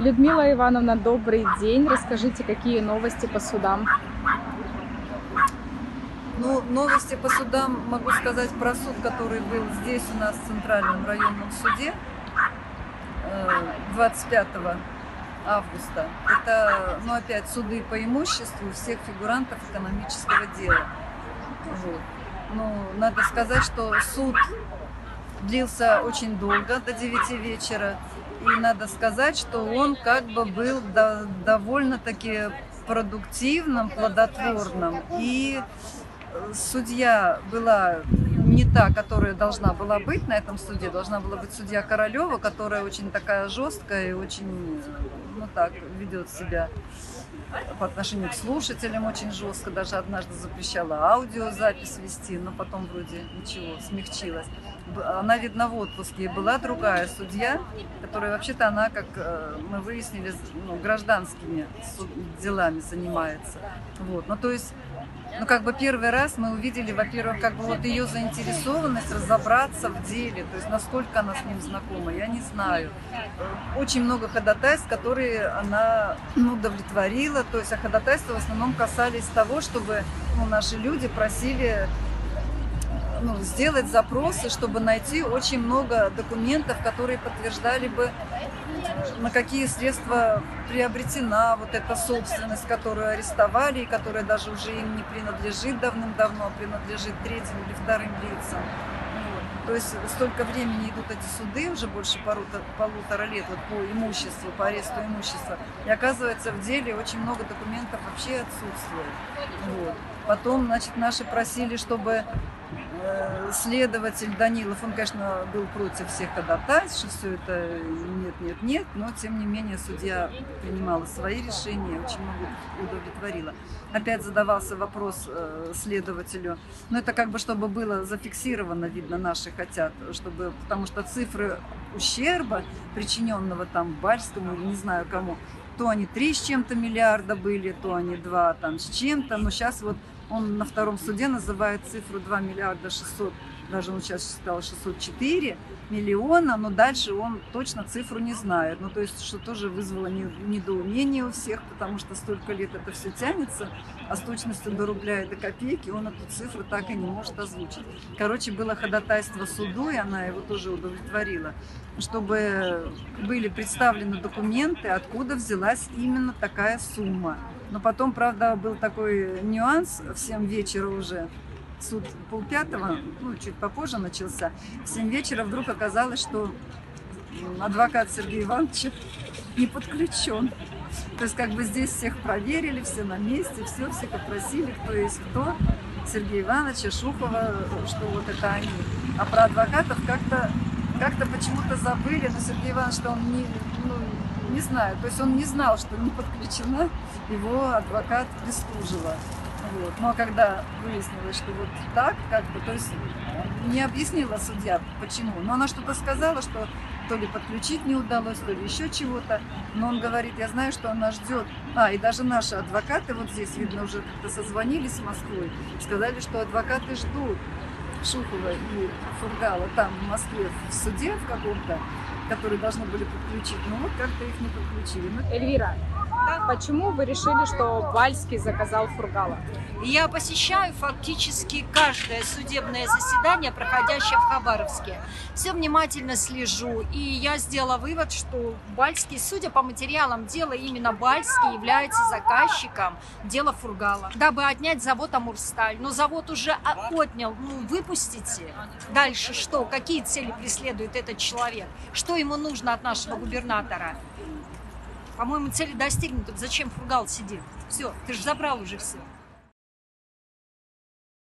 Людмила Ивановна, добрый день. Расскажите, какие новости по судам? Ну, новости по судам могу сказать про суд, который был здесь у нас в Центральном районном суде 25 августа. Это, ну, опять суды по имуществу всех фигурантов экономического дела. Вот. Ну, надо сказать, что суд длился очень долго, до 9 вечера. И надо сказать, что он как бы был довольно-таки продуктивным, плодотворным. И судья была не та, которая должна была быть на этом суде. Должна была быть судья Королева, которая очень такая жесткая и очень, ну так, ведет себя по отношению к слушателям очень жестко. Даже однажды запрещала аудиозапись вести, но потом вроде ничего, смягчилась. Она, видно, в отпуске. И была другая судья, которая вообще-то она, как мы выяснили, ну, гражданскими делами занимается. Вот. Ну, то есть, ну, как бы первый раз мы увидели, во-первых, как бы вот ее заинтересованность разобраться в деле, то есть насколько она с ним знакома, я не знаю. Очень много ходатайств, которые она удовлетворила, то есть ходатайства в основном касались того, чтобы наши люди просили сделать запросы, чтобы найти очень много документов, которые подтверждали бы, на какие средства приобретена вот эта собственность, которую арестовали, и которая даже уже им не принадлежит давным-давно, а принадлежит третьим или вторым лицам. Вот. То есть столько времени идут эти суды, уже больше полутора лет, вот, по имуществу, по аресту имущества. И оказывается, в деле очень много документов вообще отсутствует. Вот. Потом, значит, наши просили, чтобы следователь Данилов, он, конечно, был против всех ходатайств, что все это нет, но, тем не менее, судья принимала свои решения, очень много удовлетворила. Опять задавался вопрос следователю, но это как бы, чтобы было зафиксировано, видно, наши хотят, чтобы, потому что цифры ущерба, причиненного там Бальскому или не знаю кому, то они 3 с чем-то миллиарда были, то они 2 там с чем-то, но сейчас вот он на втором суде называет цифру 2 миллиарда 600, даже он сейчас считал 604 миллиона, но дальше он точно цифру не знает. Ну, то есть, что тоже вызвало недоумение у всех, потому что столько лет это все тянется, а с точностью до рубля и до копейки он эту цифру так и не может озвучить. Короче, было ходатайство суду, и она его тоже удовлетворила, чтобы были представлены документы, откуда взялась именно такая сумма. Но потом, правда, был такой нюанс, в 7 вечера уже, суд полпятого, ну, чуть попозже начался, в 7 вечера вдруг оказалось, что адвокат Сергея Ивановича не подключен. То есть как бы здесь всех проверили, все на месте, всех опросили, кто есть кто, Сергея Ивановича, Шухова, что вот это они. А про адвокатов как-то почему-то забыли, но Сергей Иванович, что он не знаю, то есть он не знал, что не подключена его адвокат Бестужева. Вот. Ну а когда выяснилось, что вот так, как бы, то есть не объяснила судья, почему. Но она что-то сказала, что то ли подключить не удалось, то ли еще чего-то. Но он говорит, я знаю, что она ждет. И даже наши адвокаты, вот здесь, видно, уже как-то созвонились с Москвой, сказали, что адвокаты ждут Шухова и Фургала там, в Москве, в суде в каком-то, которые должны были подключить, но вот как-то их не подключили. Эльвира, почему вы решили, что Бальский заказал Фургала? Я посещаю фактически каждое судебное заседание, проходящее в Хабаровске. Все внимательно слежу, и я сделала вывод, что Бальский, судя по материалам дела, именно Бальский является заказчиком дела Фургала, дабы отнять завод Амурсталь. Но завод уже отнял, выпустите. Дальше что? Какие цели преследует этот человек? Что ему нужно от нашего губернатора? По-моему, цели достигнуты. Зачем Фургал сидит? Все, ты же забрал уже все.